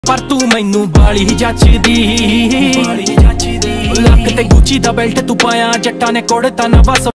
पर तू मैनू बाली जचदी लक ते गुची दा बेल्ट तू पाया जट्टा ने कोड़ता ना बस